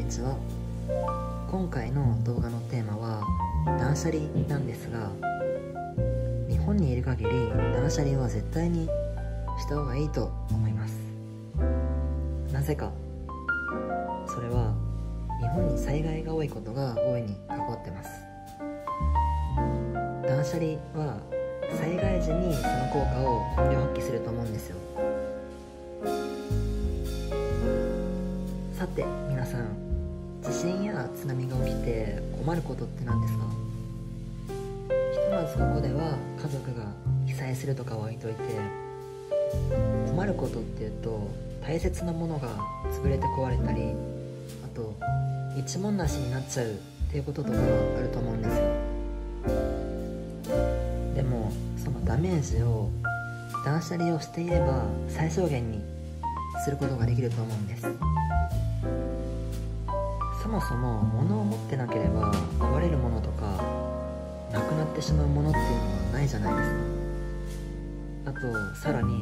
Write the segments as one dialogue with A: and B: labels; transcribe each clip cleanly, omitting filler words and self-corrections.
A: にちは。今回の動画のテーマは断捨離なんですが、日本にいる限り断捨離は絶対にした方がいいと思います。なぜか、それは日本に災害が多いことが大いに関わってます。断捨離は災害時にその効果を本領発揮すると思うんですよ。さて皆さん、地震や津波が起きて困ることって何ですか？ひとまずここでは家族が被災するとかは置いといて、困ることっていうと大切なものが潰れて壊れたり、あと一文無しになっちゃうっていうこととかがあると思うんですよ。でもそのダメージを断捨離をしていれば最小限にすることができると思うんです。そもそも物を持ってなければ壊れるものとかなくなってしまうものっていうのはないじゃないですか。あとさらに、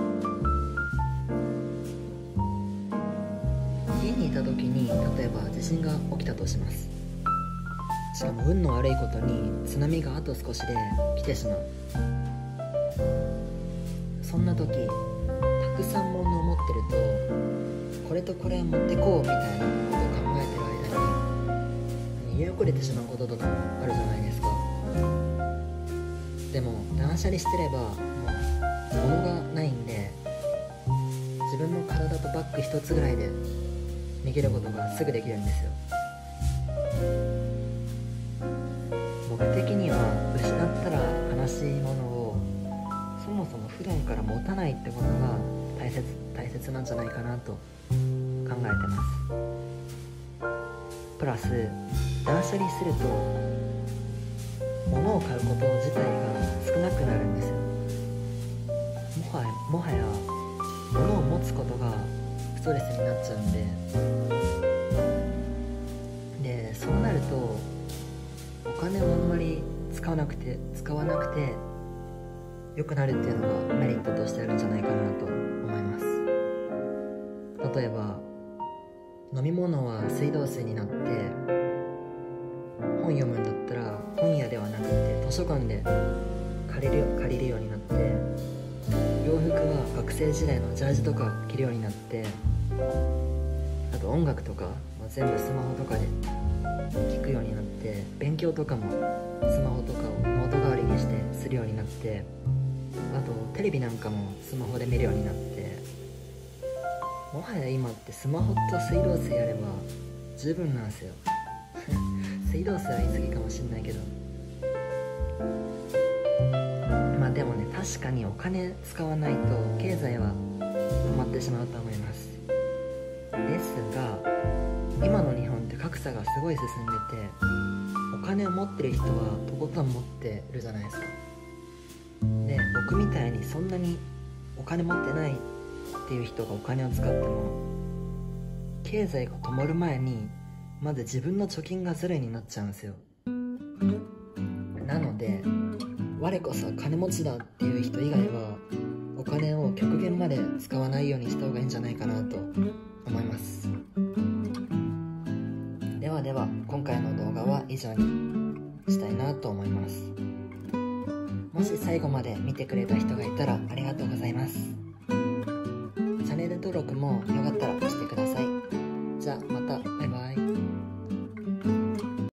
A: 家にいた時に例えば地震が起きたとします。しかも運の悪いことに津波があと少しで来てしまう。そんな時、たくさん物を持ってるとこれとこれを持ってこうみたいなことを考えてる間に逃げ遅れてしまうこととかもあるじゃないですか。でも断捨離してればもう物がないんで、自分の体とバッグ一つぐらいで逃げることがすぐできるんですよ。僕的には失ったら悲しいものをそもそも普段から持たないってことが大切なんじゃないかなと考えてます。プラス断捨離すると物を買うこと自体が少なくなるんですよ。もはや物を持つことがストレスになっちゃうんで、そうなるとお金をあんまり使わなくて良くなるっていうのがメリットとしてあるんじゃないかなと思います。例えば飲み物は水道水になって、本読むんだったら本屋ではなくて図書館で借りるようになって、洋服は学生時代のジャージとか着るようになって、あと音楽とか全部スマホとかで聞くようになって、勉強とかもスマホとかをノート代わりにしてするようになって、あとテレビなんかもスマホで見るようになって、もはや今ってスマホと水道水あれば十分なんですよ水道水は言い過ぎかもしんないけど、まあでもね、確かにお金使わないと経済は止まってしまうと思います。ですが今の日本って格差がすごい進んでて、お金を持ってる人はとことん持ってるじゃないですか。で、僕みたいにそんなにお金持ってないっていう人がお金を使っても経済が止まる前にまず自分の貯金がゼロになっちゃうんですよ。なので我こそ金持ちだっていう人以外はお金を極限まで使わないようにした方がいいんじゃないかなと思います。では今回の動画は以上にしたいなと思います。もし最後まで見てくれた人がいたらありがとうございます。チャンネル登録もよかったらしてください。